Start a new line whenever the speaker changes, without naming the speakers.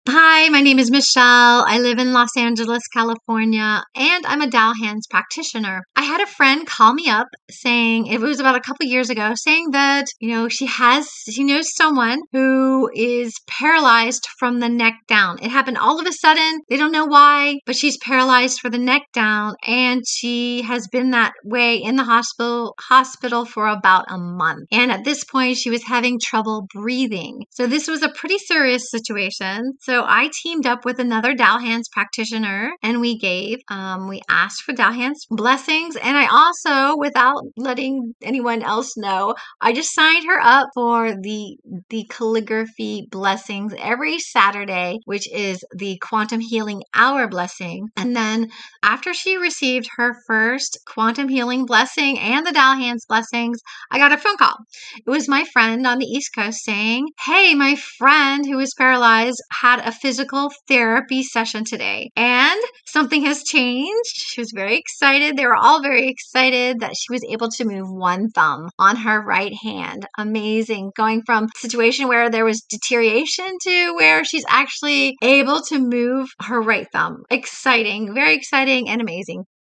Hi, my name is Michelle. I live in Los Angeles, California, and I'm a Tao hands practitioner. I had a friend call me up saying, it was about a couple years ago, saying that, she knows someone who is paralyzed from the neck down. It happened all of a sudden. They don't know why, but she's paralyzed for the neck down, and she has been that way in the hospital for about a month. And at this point, she was having trouble breathing. So this was a pretty serious situation. So I teamed up with another Tao hands practitioner, and we asked for Tao hands blessings. And I also, without letting anyone else know, I just signed her up for the calligraphy blessings every Saturday, which is the Quantum Healing Hour blessing. And then after she received her first Quantum Healing blessing and the Tao hands blessings, I got a phone call. It was my friend on the East Coast saying, "Hey, my friend who is paralyzed had a physical therapy session today, and something has changed." She was very excited. They were all very excited that she was able to move one thumb on her right hand. Amazing. Going from a situation where there was deterioration to where she's actually able to move her right thumb. Exciting, very exciting and amazing.